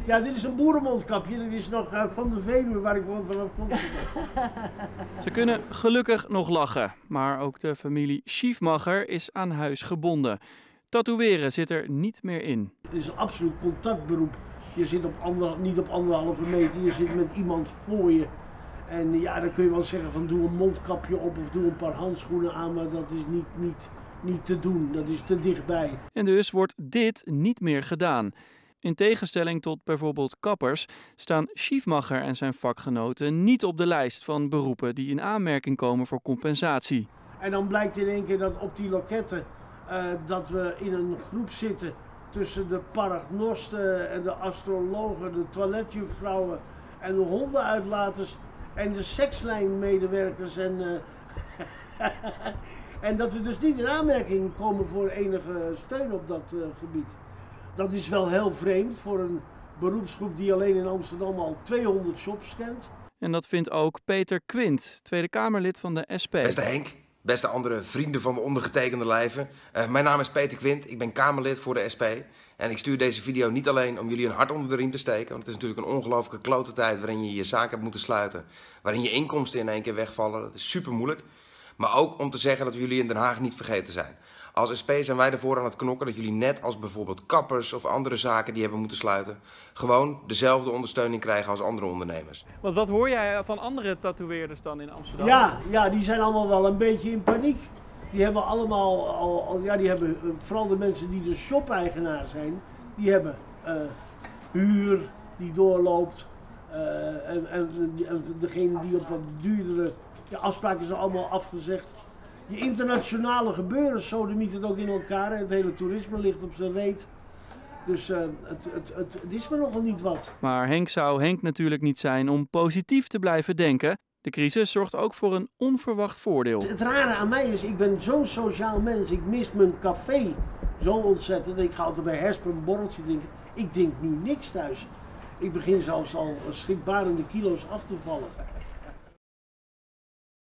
Ja, dit is een boerenmondkapje. Dit is nog van de Veluwe waar ik vanaf kom. Ze kunnen gelukkig nog lachen. Maar ook de familie Schiefmacher is aan huis gebonden. Tatoeëren zit er niet meer in. Het is een absoluut contactberoep. Je zit niet op 1,5 meter, je zit met iemand voor je. En ja, dan kun je wel zeggen van doe een mondkapje op of doe een paar handschoenen aan, maar dat is niet te doen. Dat is te dichtbij. En dus wordt dit niet meer gedaan. In tegenstelling tot bijvoorbeeld kappers staan Schiefmacher en zijn vakgenoten niet op de lijst van beroepen die in aanmerking komen voor compensatie. En dan blijkt in één keer dat op die loketten dat we in een groep zitten tussen de paragnosten en de astrologen, de toiletjuffrouwen en de hondenuitlaters en de sekslijnmedewerkers. En dat we dus niet in aanmerking komen voor enige steun op dat gebied. Dat is wel heel vreemd voor een beroepsgroep die alleen in Amsterdam al 200 shops kent. En dat vindt ook Peter Quint, Tweede Kamerlid van de SP. Beste Henk, beste andere vrienden van de ondergetekende lijven. Mijn naam is Peter Quint, ik ben Kamerlid voor de SP. En ik stuur deze video niet alleen om jullie een hart onder de riem te steken. Want het is natuurlijk een ongelooflijke klote tijd waarin je je zaak hebt moeten sluiten. Waarin je inkomsten in één keer wegvallen. Dat is super moeilijk. Maar ook om te zeggen dat we jullie in Den Haag niet vergeten zijn. Als SP zijn wij ervoor aan het knokken dat jullie net als bijvoorbeeld kappers of andere zaken die hebben moeten sluiten, gewoon dezelfde ondersteuning krijgen als andere ondernemers. Want wat hoor jij van andere tatoeëerders dan in Amsterdam? Ja, die zijn allemaal wel een beetje in paniek. Die hebben allemaal, die hebben, vooral de mensen die de shop-eigenaar zijn, die hebben huur die doorloopt. En degene die op wat duurdere afspraken zijn allemaal afgezegd. Die internationale gebeuren sodemiet het ook in elkaar. Het hele toerisme ligt op zijn reet. Dus het is me nogal niet wat. Maar Henk zou Henk natuurlijk niet zijn om positief te blijven denken. De crisis zorgt ook voor een onverwacht voordeel. Het rare aan mij is, ik ben zo'n sociaal mens. Ik mis mijn café zo ontzettend. Ik ga altijd bij Hersper een borreltje drinken. Ik drink nu niks thuis. Ik begin zelfs al schrikbarende kilo's af te vallen.